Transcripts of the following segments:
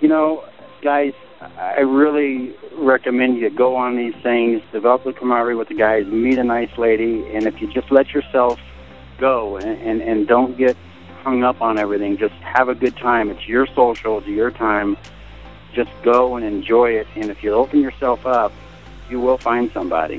You know, guys, I really recommend you go on these things, develop the camaraderie with the guys, meet a nice lady, and if you just let yourself go and don't get hung up on everything, just have a good time. It's your social, it's your time. Just go and enjoy it, and if you open yourself up, you will find somebody.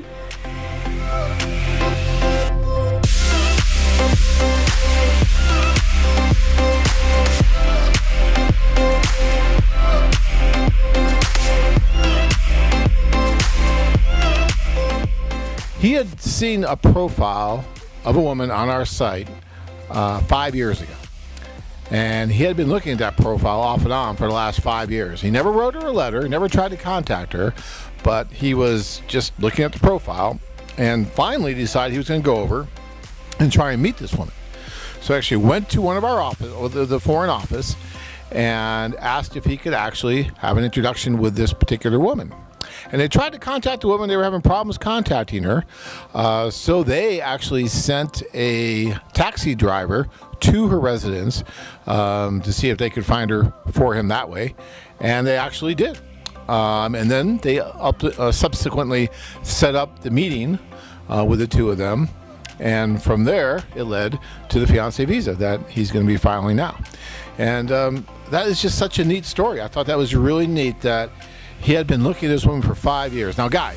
He had seen a profile of a woman on our site 5 years ago. And he had been looking at that profile off and on for the last 5 years. He never wrote her a letter, never tried to contact her, but he was just looking at the profile and finally decided he was going to go over and try and meet this woman. So actually went to one of our office, or the foreign office, and asked if he could actually have an introduction with this particular woman. And they tried to contact the woman. They were having problems contacting her. So they actually sent a taxi driver to her residence to see if they could find her for him that way. And they actually did. And then they subsequently set up the meeting with the two of them. And from there, it led to the fiancé visa that he's going to be filing now. And that is just such a neat story. I thought that was really neat that he had been looking at this woman for 5 years. Now, guys,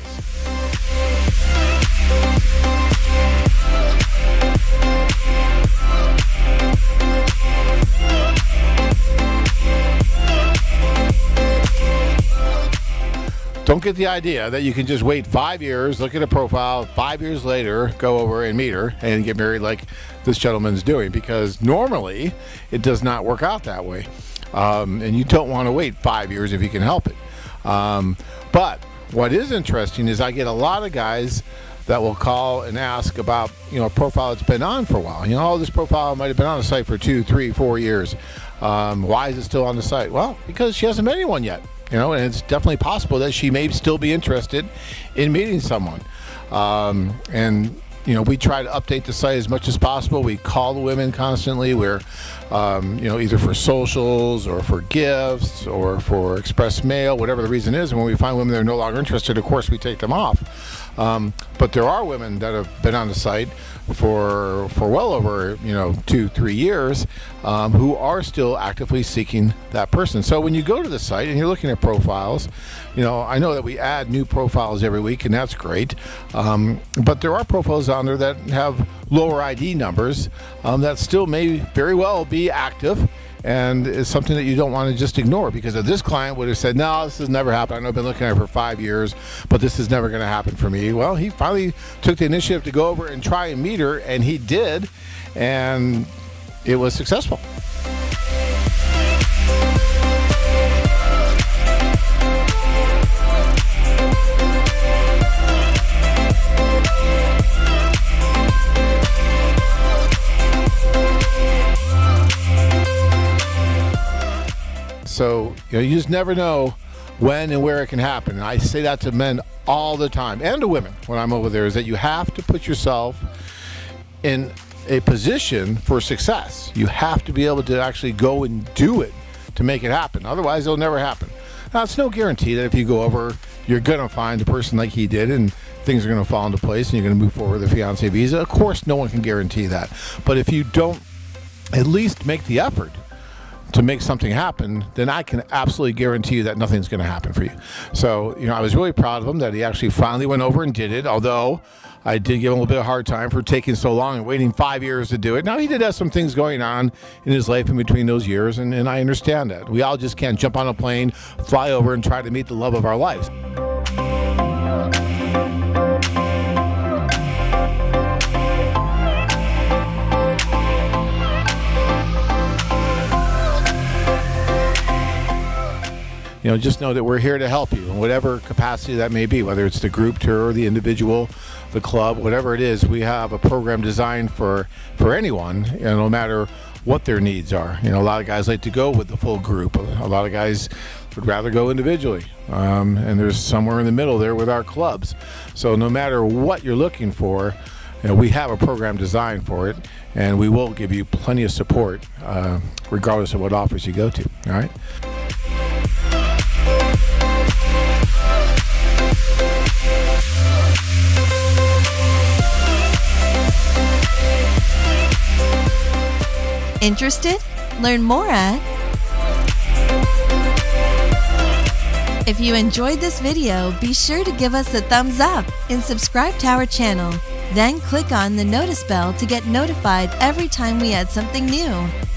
don't get the idea that you can just wait 5 years, look at a profile, 5 years later, go over and meet her and get married like this gentleman's doing, because normally it does not work out that way. And you don't want to wait 5 years if you can help it. But what is interesting is I get a lot of guys that will call and ask about, a profile that's been on for a while. Oh, this profile might have been on the site for 2, 3, 4 years. Why is it still on the site? Well, because she hasn't met anyone yet. And it's definitely possible that she may still be interested in meeting someone. We try to update the site as much as possible. We call the women constantly. We're, either for socials or for gifts or for express mail, whatever the reason is. And when we find women that are no longer interested, of course, we take them off. But there are women that have been on the site for well over 2, 3 years who are still actively seeking that person. So when you go to the site and you're looking at profiles, I know that we add new profiles every week, and that's great. But there are profiles on there that have lower ID numbers that still may very well be active. And it's something that you don't want to just ignore, because if this client would have said, no, this has never happened. I know I've been looking at it for 5 years, but this is never going to happen for me. Well, he finally took the initiative to go over and try and meet her, and he did, and it was successful. So, you just never know when and where it can happen. And I say that to men all the time, and to women when I'm over there, is that you have to put yourself in a position for success. You have to be able to actually go and do it to make it happen. Otherwise, it'll never happen. Now, it's no guarantee that if you go over, you're going to find the person like he did and things are going to fall into place and you're going to move forward with the fiancé visa. Of course, no one can guarantee that. But if you don't at least make the effort to make something happen, then I can absolutely guarantee you that nothing's going to happen for you. So, I was really proud of him that he actually finally went over and did it, although I did give him a little bit of a hard time for taking so long and waiting 5 years to do it. Now, he did have some things going on in his life in between those years, and I understand that. We all just can't jump on a plane, fly over, and try to meet the love of our lives. Just know that we're here to help you in whatever capacity that may be, whether it's the group tour, the individual, the club, whatever it is. We have a program designed for anyone, no matter what their needs are. A lot of guys like to go with the full group. A lot of guys would rather go individually. And there's somewhere in the middle there with our clubs. So no matter what you're looking for, we have a program designed for it, and we will give you plenty of support regardless of what offers you go to. All right? Interested? Learn more at... If you enjoyed this video, be sure to give us a thumbs up and subscribe to our channel. Then click on the notice bell to get notified every time we add something new.